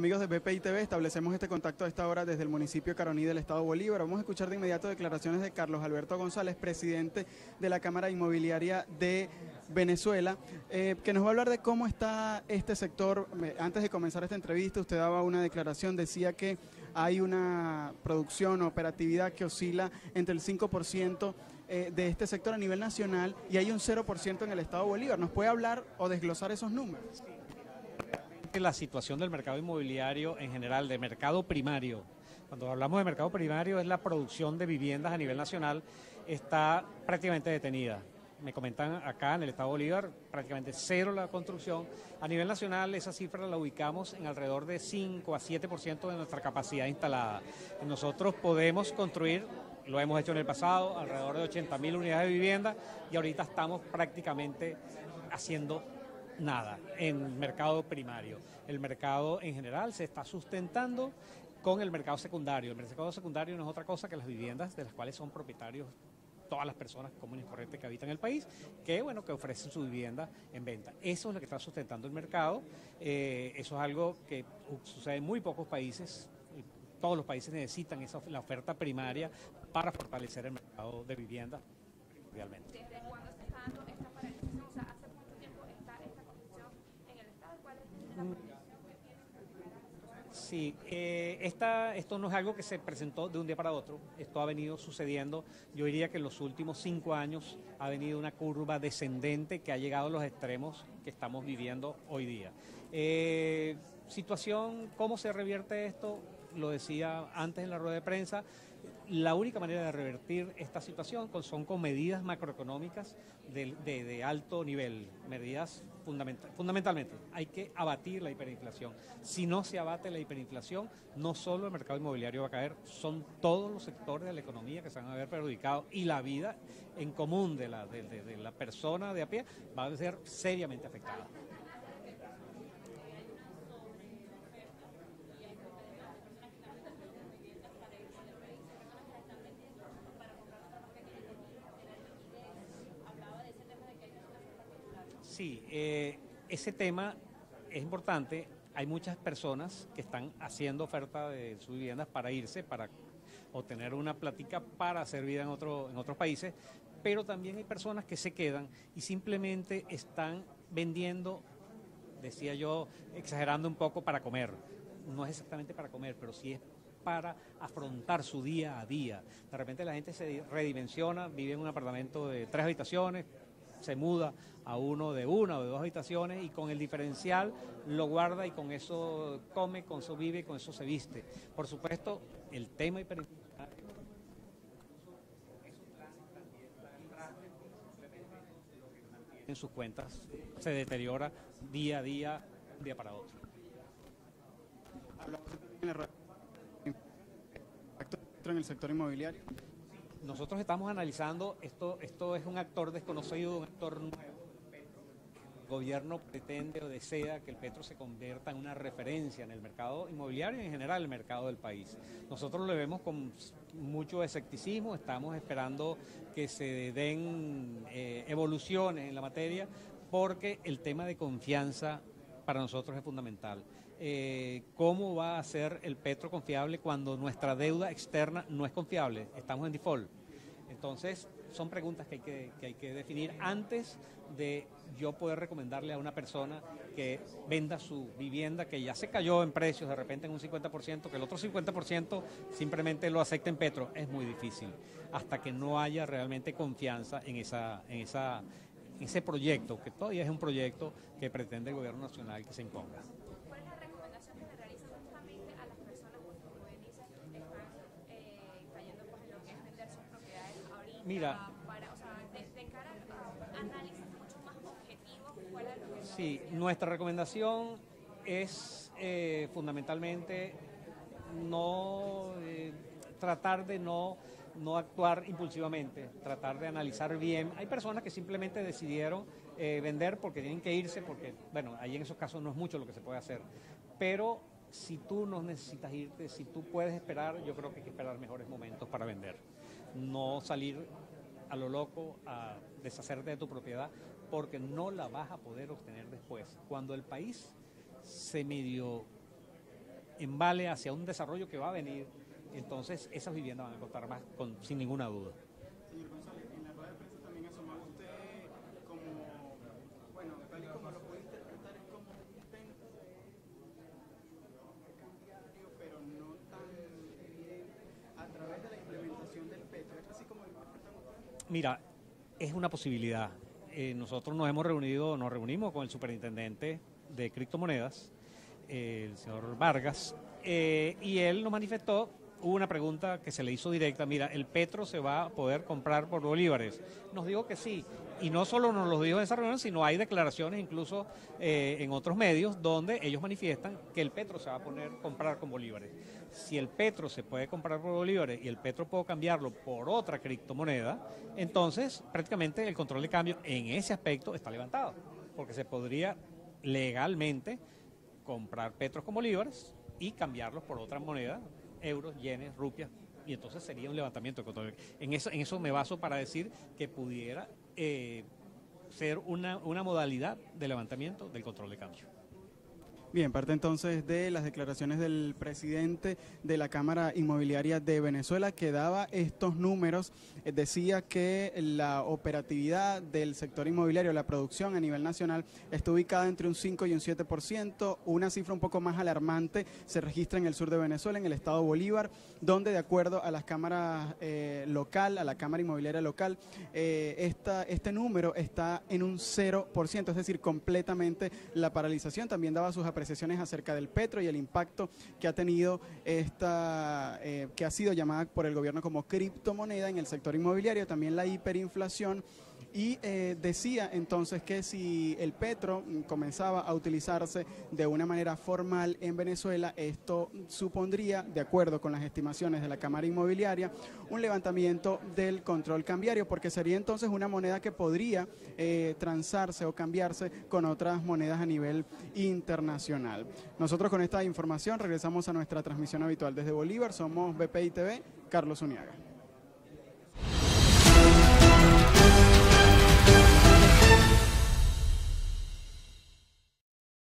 Amigos de BPI TV, establecemos este contacto a esta hora desde el municipio de Caroní del estado Bolívar. Vamos a escuchar de inmediato declaraciones de Carlos Alberto González, presidente de la Cámara Inmobiliaria de Venezuela, que nos va a hablar de cómo está este sector. Antes de comenzar esta entrevista, usted daba una declaración, decía que hay una producción o operatividad que oscila entre el 5% de este sector a nivel nacional y hay un 0% en el estado Bolívar. ¿Nos puede hablar o desglosar esos números? La situación del mercado inmobiliario en general, de mercado primario, cuando hablamos de mercado primario es la producción de viviendas a nivel nacional, está prácticamente detenida. Me comentan acá en el estado Bolívar, prácticamente cero la construcción. A nivel nacional esa cifra la ubicamos en alrededor de 5 a 7% de nuestra capacidad instalada. Nosotros podemos construir, lo hemos hecho en el pasado, alrededor de 80.000 unidades de vivienda y ahorita estamos prácticamente haciendo nada en el mercado primario. El mercado en general se está sustentando con el mercado secundario. El mercado secundario no es otra cosa que las viviendas de las cuales son propietarios todas las personas comunes y corrientes que habitan el país, que bueno, que ofrecen su vivienda en venta. Eso es lo que está sustentando el mercado. Eso es algo que sucede en muy pocos países. Todos los países necesitan la oferta primaria para fortalecer el mercado de vivienda realmente. ¿Desde cuándo se está dando esta paralización? O sea, ¿hace cuánto tiempo está esta condición en el Estado? ¿Cuál es la proyección que tienen para Sí, esto no es algo que se presentó de un día para otro, esto ha venido sucediendo, yo diría que en los últimos 5 años ha venido una curva descendente que ha llegado a los extremos que estamos viviendo hoy día. Situación, ¿cómo se revierte esto? Lo decía antes en la rueda de prensa, la única manera de revertir esta situación son con medidas macroeconómicas de alto nivel, medidas fundamentalmente. Hay que abatir la hiperinflación. Si no se abate la hiperinflación, no solo el mercado inmobiliario va a caer, son todos los sectores de la economía que se van a ver perjudicados y la vida en común de la persona de a pie va a ser seriamente afectada. Sí, ese tema es importante. Hay muchas personas que están haciendo oferta de sus viviendas para irse, para obtener una plática para hacer vida en otros países, pero también hay personas que se quedan y simplemente están vendiendo, decía yo, exagerando un poco, para comer. No es exactamente para comer, pero sí es para afrontar su día a día. De repente la gente se redimensiona, vive en un apartamento de 3 habitaciones, se muda a uno de 1 o de 2 habitaciones y con el diferencial lo guarda y con eso come, con eso vive y con eso se viste. Por supuesto, el tema hiperinflacionario, en sus cuentas se deteriora día a día, un día para otro. En el sector inmobiliario. Nosotros estamos analizando, esto es un actor desconocido, un actor nuevo. El gobierno pretende o desea que el petro se convierta en una referencia en el mercado inmobiliario y en general el mercado del país. Nosotros lo vemos con mucho escepticismo, estamos esperando que se den evoluciones en la materia porque el tema de confianza para nosotros es fundamental. ¿Cómo va a ser el petro confiable cuando nuestra deuda externa no es confiable? Estamos en default. Entonces, son preguntas que hay que definir antes de yo poder recomendarle a una persona que venda su vivienda, que ya se cayó en precios de repente en un 50%, que el otro 50% simplemente lo acepte en petro. Es muy difícil, hasta que no haya realmente confianza en ese proyecto, que todavía es un proyecto que pretende el gobierno nacional que se imponga. ¿Cuál es la recomendación que le realizan justamente a las personas que, como bien dice, están cayendo pues, en lo que es vender sus propiedades ahorita? Mira, o sea, de cara a análisis mucho más objetivos fuera de lo que... Sí, nuestra recomendación es fundamentalmente tratar de no actuar impulsivamente, tratar de analizar bien. Hay personas que simplemente decidieron vender porque tienen que irse, porque, bueno, ahí en esos casos no es mucho lo que se puede hacer. Pero si tú no necesitas irte, si tú puedes esperar, yo creo que hay que esperar mejores momentos para vender. No salir a lo loco a deshacerte de tu propiedad porque no la vas a poder obtener después. Cuando el país se medio embale hacia un desarrollo que va a venir, entonces esas viviendas van a costar más, sin ninguna duda. Señor González, en la rueda de prensa también asomaba usted como, bueno, tal y como lo puede interpretar, es como un intento de cambiario, pero no tan bien a través de la implementación del petro. ¿Es así como lo interpretan ustedes? Mira, es una posibilidad. Nosotros nos reunimos con el superintendente de criptomonedas, el señor Vargas, y él nos manifestó. Hubo una pregunta que se le hizo directa, mira, ¿el petro se va a poder comprar por bolívares? Nos dijo que sí, y no solo nos lo dijo en esa reunión, sino hay declaraciones incluso en otros medios donde ellos manifiestan que el petro se va a poder comprar con bolívares. Si el petro se puede comprar por bolívares y el petro puedo cambiarlo por otra criptomoneda, entonces prácticamente el control de cambio en ese aspecto está levantado, porque se podría legalmente comprar petros con bolívares y cambiarlos por otra moneda, euros, yenes, rupias, y entonces sería un levantamiento de control. En eso me baso para decir que pudiera ser una modalidad de levantamiento del control de cambio. Bien, parte entonces de las declaraciones del presidente de la Cámara Inmobiliaria de Venezuela, que daba estos números. Decía que la operatividad del sector inmobiliario, la producción a nivel nacional, está ubicada entre un 5 y un 7%. Una cifra un poco más alarmante se registra en el sur de Venezuela, en el estado Bolívar, donde de acuerdo a las cámaras local, a la Cámara Inmobiliaria local, este número está en un 0%, es decir, completamente la paralización. También daba sus apreciaciones acerca del petro y el impacto que ha tenido que ha sido llamada por el gobierno como criptomoneda en el sector inmobiliario, también la hiperinflación. Y decía entonces que si el petro comenzaba a utilizarse de una manera formal en Venezuela, esto supondría, de acuerdo con las estimaciones de la Cámara Inmobiliaria, un levantamiento del control cambiario, porque sería entonces una moneda que podría transarse o cambiarse con otras monedas a nivel internacional. Nosotros con esta información regresamos a nuestra transmisión habitual desde Bolívar. Somos BPI TV, Carlos Uniaga.